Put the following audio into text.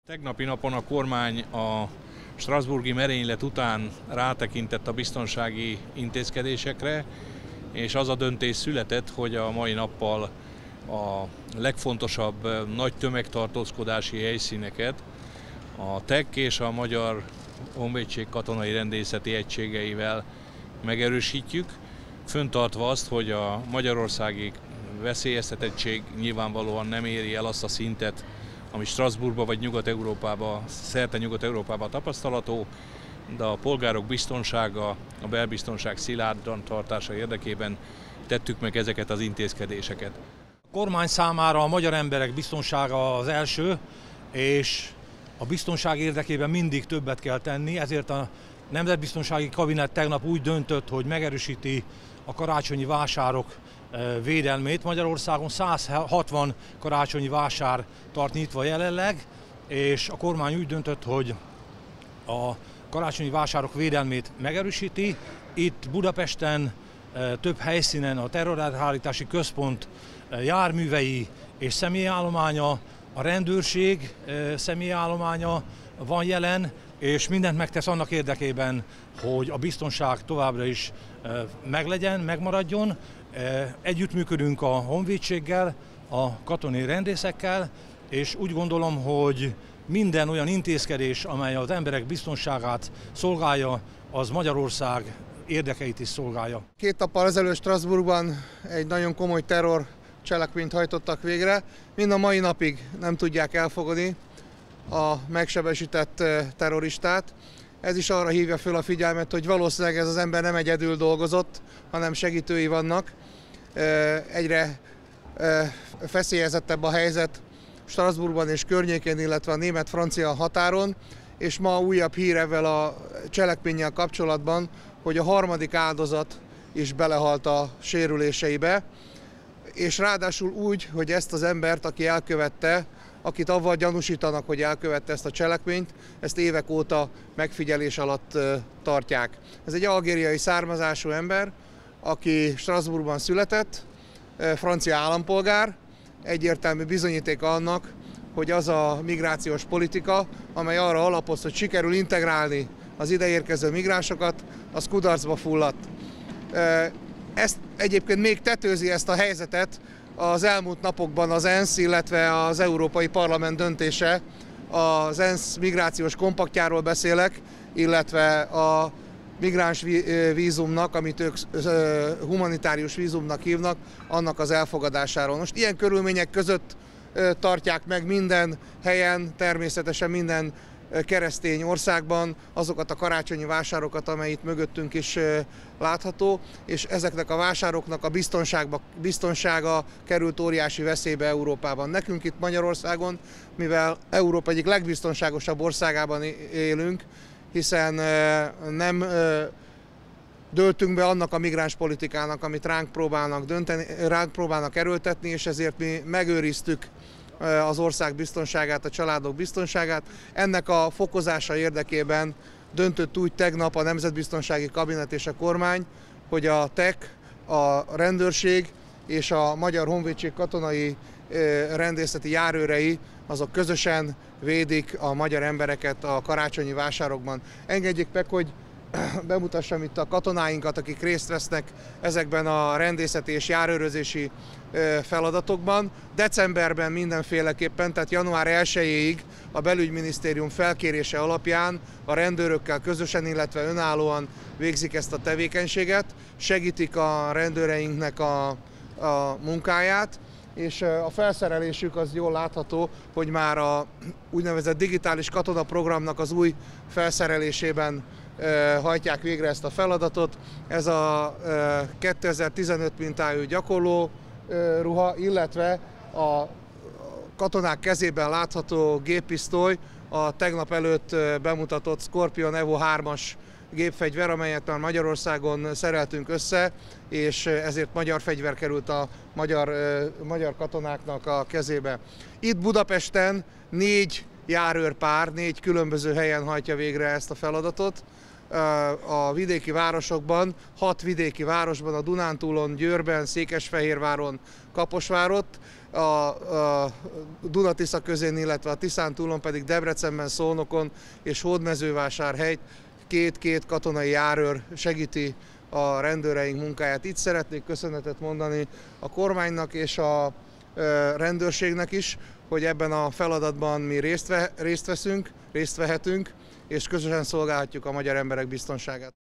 Tegnapi napon a kormány a strasbourgi merénylet után rátekintett a biztonsági intézkedésekre, és az a döntés született, hogy a mai nappal a legfontosabb nagy tömegtartózkodási helyszíneket a TEK és a Magyar Honvédség katonai rendészeti egységeivel megerősítjük, fenntartva azt, hogy a magyarországi veszélyeztetettség nyilvánvalóan nem éri el azt a szintet, ami Strasbourgban vagy Nyugat-Európában, szerte Nyugat-Európában tapasztalható, de a polgárok biztonsága, a belbiztonság szilárdan tartása érdekében tettük meg ezeket az intézkedéseket. A kormány számára a magyar emberek biztonsága az első, és a biztonság érdekében mindig többet kell tenni, ezért a Nemzetbiztonsági Kabinet tegnap úgy döntött, hogy megerősíti a karácsonyi vásárok védelmét. Magyarországon 160 karácsonyi vásár tart nyitva jelenleg, és a kormány úgy döntött, hogy a karácsonyi vásárok védelmét megerősíti. Itt Budapesten több helyszínen a terrorelhárítási központ járművei és személyállománya, a rendőrség személyállománya van jelen, és mindent megtesz annak érdekében, hogy a biztonság továbbra is meglegyen, megmaradjon. Együttműködünk a honvédséggel, a katonai rendészekkel, és úgy gondolom, hogy minden olyan intézkedés, amely az emberek biztonságát szolgálja, az Magyarország érdekeit is szolgálja. 2 nappal ezelőtt Strasbourgban egy nagyon komoly terror cselekményt hajtottak végre. Mind a mai napig nem tudják elfogadni a megsebesített terroristát. Ez is arra hívja föl a figyelmet, hogy valószínűleg ez az ember nem egyedül dolgozott, hanem segítői vannak. Egyre feszélyezettebb a helyzet Strasbourgban és környékén, illetve a német-francia határon, és ma újabb hír ezzel a cselekménnyel kapcsolatban, hogy a harmadik áldozat is belehalt a sérüléseibe, és ráadásul úgy, hogy ezt az embert, aki elkövette, akit avval gyanúsítanak, hogy elkövette ezt a cselekményt, ezt évek óta megfigyelés alatt tartják. Ez egy algériai származású ember, aki Strasbourgban született, francia állampolgár, egyértelmű bizonyítéka annak, hogy az a migrációs politika, amely arra alapoz, hogy sikerül integrálni az ideérkező migránsokat, az kudarcba fulladt. Ezt egyébként még tetőzi ezt a helyzetet az elmúlt napokban az ENSZ, illetve az Európai Parlament döntése, az ENSZ migrációs kompaktjáról beszélek, illetve a migráns vízumnak, amit ők humanitárius vízumnak hívnak, annak az elfogadásáról. Most ilyen körülmények között tartják meg minden helyen, természetesen minden keresztény országban azokat a karácsonyi vásárokat, amely itt mögöttünk is látható, és ezeknek a vásároknak a biztonsága került óriási veszélybe Európában. Nekünk itt Magyarországon, mivel Európa egyik legbiztonságosabb országában élünk, hiszen nem döltünk be annak a migráns politikának, amit ránk próbálnak erőltetni, és ezért mi megőriztük az ország biztonságát, a családok biztonságát. Ennek a fokozása érdekében döntött úgy tegnap a Nemzetbiztonsági Kabinet és a kormány, hogy a TEK, a rendőrség és a Magyar Honvédség katonai rendészeti járőrei azok közösen védik a magyar embereket a karácsonyi vásárokban. Engedjék meg, hogy bemutassam itt a katonáinkat, akik részt vesznek ezekben a rendészeti és járőrözési feladatokban. Decemberben mindenféleképpen, tehát január 1-ig a belügyminisztérium felkérése alapján a rendőrökkel közösen, illetve önállóan végzik ezt a tevékenységet, segítik a rendőreinknek a munkáját, és a felszerelésük az jól látható, hogy már a úgynevezett digitális katonaprogramnak az új felszerelésében hajtják végre ezt a feladatot. Ez a 2015 mintájú gyakorló ruha, illetve a katonák kezében látható géppisztoly, a tegnap előtt bemutatott Scorpion Evo 3-as gépfegyver, amelyet már Magyarországon szereltünk össze, és ezért magyar fegyver került a magyar katonáknak a kezébe. Itt Budapesten 4 járőrpár, 4 különböző helyen hajtja végre ezt a feladatot. a vidéki városokban, 6 vidéki városban, a Dunántúlon, Győrben, Székesfehérváron, Kaposvárott, a Duna-Tisza közén, illetve a Tiszántúlon pedig Debrecenben, Szolnokon és Hódmezővásárhelyt két katonai járőr segíti a rendőreink munkáját. Itt szeretnék köszönetet mondani a kormánynak és a rendőrségnek is, hogy ebben a feladatban mi részt vehetünk, és közösen szolgálhatjuk a magyar emberek biztonságát.